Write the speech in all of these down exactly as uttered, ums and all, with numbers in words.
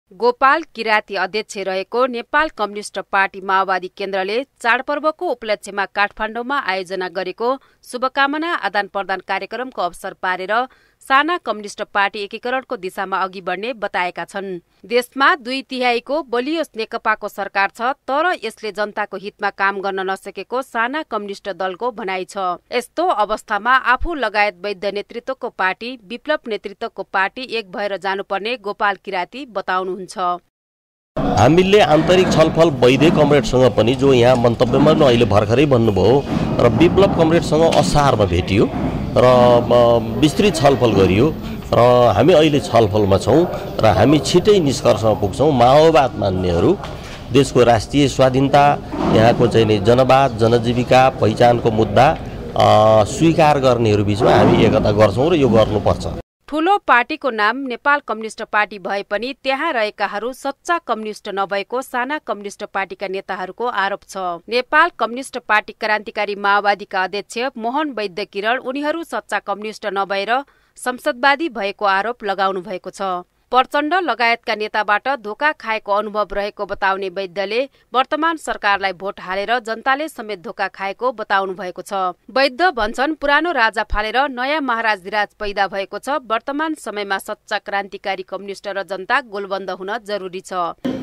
गोपाल किराती अध्यक्ष रहेको Nepal communist party माओवादी केन्द्रले चाडपर्वको उपलक्ष्यमा काठमाडौँमा आयोजना गरेको शुभकामना आदान प्रदान कार्यक्रमको अवसर पारेर साना कम्युनिष्ट पार्टी एकीकरणको दिशामा अघि बढ्ने बताएका छन्। देशमा दुई तिहाईको बलियो नेकपाको सरकार छ, तर यसले जनताको हितमा काम गर्न नसकेको साना कम्युनिष्ट दलको भनाइ छ। यस्तो अवस्थामा आफू लगायत वैद्ध नेतृत्वको पार्टी, विप्लव नेतृत्वको पार्टी एक भएर जानुपर्ने गोपाल किराती बताउनुहुन्छ। हामीले आन्तरिक छलफल वैद्य कमरेडसँग पनि, जो यहाँ मन्तव्यमा अहिले भर्खरै भन्नुभयो, र विप्लव कमरेडसँग असारमा भेटियो र विस्तृत छलफल गरियो र हामी अहिले छलफलमा छौँ र हामी छिटै निष्कर्षमा पुग्छौँ। माओवाद मान्नेहरू, देशको राष्ट्रिय स्वाधीनता, यहाँको चाहिँ जनवाद, जनजीविका, पहिचानको मुद्दा स्वीकार गर्नेहरू बीचमा हामी एकता गर्छौँ र यो गर्नुपर्छ। ठूलो पार्टीको नाम नेपाल कम्युनिष्ट पार्टी भए पनि त्यहाँ रहेकाहरू सच्चा कम्युनिष्ट नभएको साना कम्युनिष्ट पार्टीका नेताहरूको आरोप छ। नेपाल कम्युनिष्ट पार्टी क्रान्तिकारी माओवादीका अध्यक्ष मोहन वैद्य किरण उनीहरू सच्चा कम्युनिष्ट नभएर संसदवादी भएको आरोप लगाउनु भएको छ। प्रचण्ड लगायतका नेताबाट धोका खाएको अनुभव रहेको बताउने वैद्यले वर्तमान सरकारलाई भोट हालेर जनताले समेत धोका खाएको बताउनु भएको छ। वैद्य भन्छन्, पुरानो राजा फालेर नयाँ महाराजधिराज पैदा भएको छ। वर्तमान समयमा सच्चा क्रान्तिकारी कम्युनिष्ट र जनता गोलबन्द हुन जरुरी छ।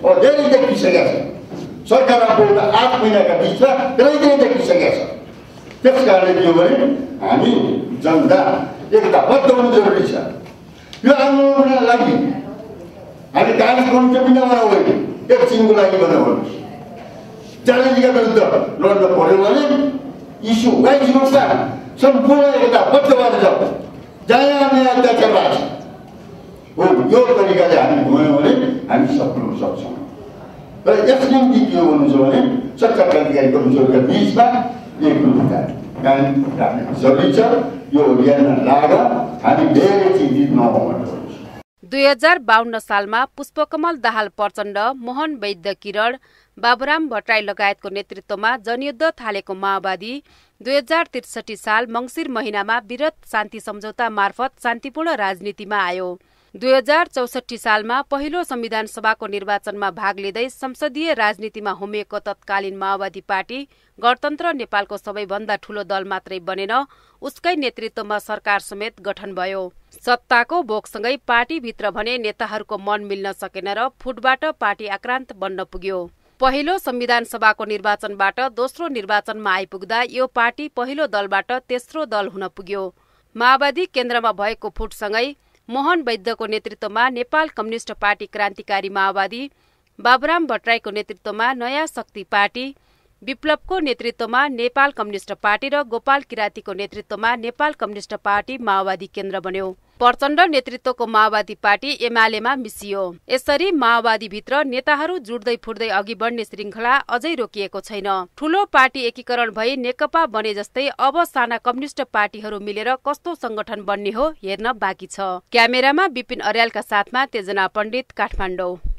यो आन्दोलनको लागि हामी कार्यक्रम चाहिँ बिना होइन, एकछिनको लागि बनाउनु च्यालेन्जका विरुद्ध लड्न पर्यो भने इस्यु वाइसमा सम्पूर्ण एकताबद्ध भएर जाऊ। जहाँ हामी अत्याचार भएको छ हो, यो तरिकाले हामी गयौँ भने हामी सफल हुन सक्छौँ। र यस निम्ति के गर्नु छ भने सच्चा क्रान्तिकारी कम्युनिस्टहरूका बिचमा एकता कायम राख्न जरुरी छ। यो अभियानमा लाग हामी धेरै चिन्तित नहुनु। दुई हजार बाहन्न सालमा पुष्पकमल दाहाल प्रचण्ड, मोहन वैद्य किरण, बाबुराम भट्टराई लगायतको नेतृत्वमा जनयुद्ध थालेको माओवादी दुई हजार त्रिसठी साल मंगिर महिनामा विरत शान्ति सम्झौता मार्फत शान्तिपूर्ण राजनीतिमा आयो। दुई हजार चौसठी सालमा पहिलो संविधान सभाको निर्वाचनमा भाग लिँदै संसदीय राजनीतिमा होमिएको तत्कालीन माओवादी पार्टी गणतन्त्र नेपालको सबैभन्दा ठूलो दल मात्रै बनेन, उसकै नेतृत्वमा सरकार समेत गठन भयो। सत्ताको भोकसँगै पार्टीभित्र भने नेताहरूको मन मिल्न सकेन र फुटबाट पार्टी आक्रान्त बन्न पुग्यो। पहिलो संविधान सभाको निर्वाचनबाट दोस्रो निर्वाचनमा आइपुग्दा यो पार्टी पहिलो दलबाट तेस्रो दल हुन पुग्यो। माओवादी केन्द्रमा भएको फुटसँगै मोहन वैद्यको नेतृत्वमा नेपाल कम्युनिष्ट पार्टी क्रान्तिकारी माओवादी, बाबुराम भट्टराईको नेतृत्वमा नयाँ शक्ति पार्टी, विप्लवको नेतृत्वमा नेपाल कम्युनिष्ट पार्टी र गोपाल किरातीको नेतृत्वमा नेपाल कम्युनिष्ट पार्टी माओवादी केन्द्र बन्यो। प्रचण्ड नेतृत्वको माओवादी पार्टी एमालेमा मिसियो। यसरी माओवादीभित्र नेताहरू जुट्दै फुट्दै अघि बढ्ने श्रृङ्खला अझै रोकिएको छैन। ठूलो पार्टी एकीकरण भई नेकपा बने जस्तै अब साना कम्युनिष्ट पार्टीहरू मिलेर कस्तो संगठन बन्ने हो हेर्न बाँकी छ। क्यामेरामा विपिन अर्यालका साथमा तेजना पण्डित, काठमाडौँ।